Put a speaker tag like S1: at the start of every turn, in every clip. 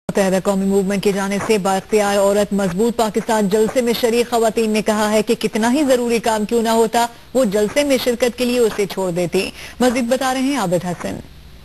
S1: मुत्तहिदा कौमी मूवमेंट की जानिब से बाइख्तियार औरत मजबूत पाकिस्तान जलसे में शरीक खवातीन ने कहा है कि कितना ही जरूरी काम क्यों ना होता वो जलसे में शिरकत के लिए उसे छोड़ देती। मजीद बता रहे हैं आबिद हसन।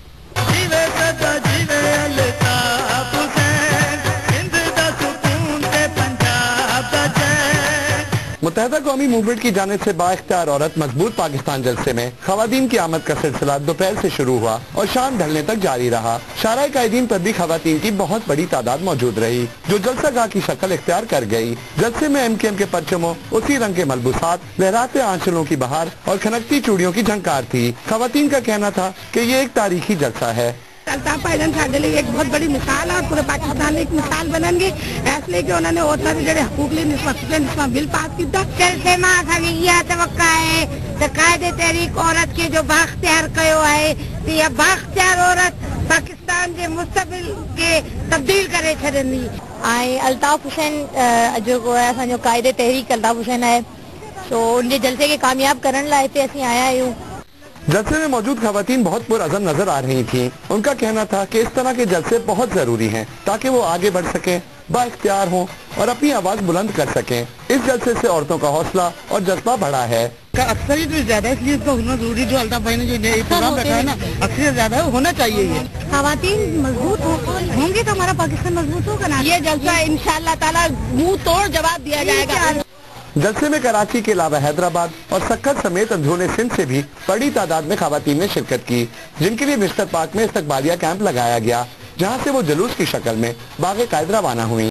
S2: मुत्तहिदा कौमी मूवमेंट की जानिब से बाइख्तियार औरत मजबूत पाकिस्तान जलसे में खवातीन की आमद का सिलसिला दोपहर से शुरू हुआ और शाम ढलने तक जारी रहा। शाराए कायदीन पर भी खवातीन की बहुत बड़ी तादाद मौजूद रही जो जलसा गाह की शक्ल इख्तियार कर गई। जलसे में MKM के परचमों, उसी रंग के मलबूसात, लहराते आंचलों की बहार और खनकती चूड़ियों की झंकार थी। खवातीन का कहना था कि ये एक तारीखी जलसा है।
S3: अल्ताफ भाईजान साडे लिए एक बहुत बड़ी मिसाल है और पूरे पाकिस्तान एक मिसाल बननगे इसलिए कि उन्होंने औरतों के ਜਿਹੜੇ ਹਕੂਕ ਲਈ ਨਿਸਬਤ ਬਿੱਲ ਪਾਸ ਕੀਤਾ।
S4: जलसे में असांजी इहा तवक्का आहे त कायदे तहरीक औरत खे जो बाख्तियार कयो आहे त इहा बाख्तियार औरत पाकिस्तान जे मुस्तक़बिल खे तब्दील करे छॾंदी।
S5: ऐं अल्ताफ हुसैन जेको आहे असांजो कायदे तहरीक अल्ताफ हुसैन आहे सो उनजे जलसे खे कामयाब करण लाइ हिते असीं आया आहियूं।
S2: जलसे में मौजूद खवातीन बहुत पुरअज़म नजर आ रही थीं। उनका कहना था कि इस तरह के जलसे बहुत जरूरी हैं ताकि वो आगे बढ़ सकें, बाइख्तियार हों और अपनी आवाज बुलंद कर सकें। इस जलसे से औरतों का हौसला और जज्बा बढ़ा है।
S3: अक्सरियत ज्यादा इसलिए इसका होना जरूरी, जो अल्ताफ भाई ने जो प्रोग्राम रखा है ना, अक्सरियत ज्यादा होना चाहिए। ये
S5: खवातीन मजबूत
S3: होंगे तो हमारा पाकिस्तान मजबूत होगा ना।
S5: ये जलसा इंशाअल्लाह ताला मुंह तोड़ जवाब दिया जाएगा।
S2: जलसे में कराची के अलावा हैदराबाद और सक्कर समेत अंदरूनी सिंध से भी बड़ी तादाद में खवातीन ने शिरकत की, जिनके लिए मिस्टर पार्क में इस्तकबालिया कैंप लगाया गया, जहां से वो जुलूस की शक्ल में बाग़े कायद रवाना हुई।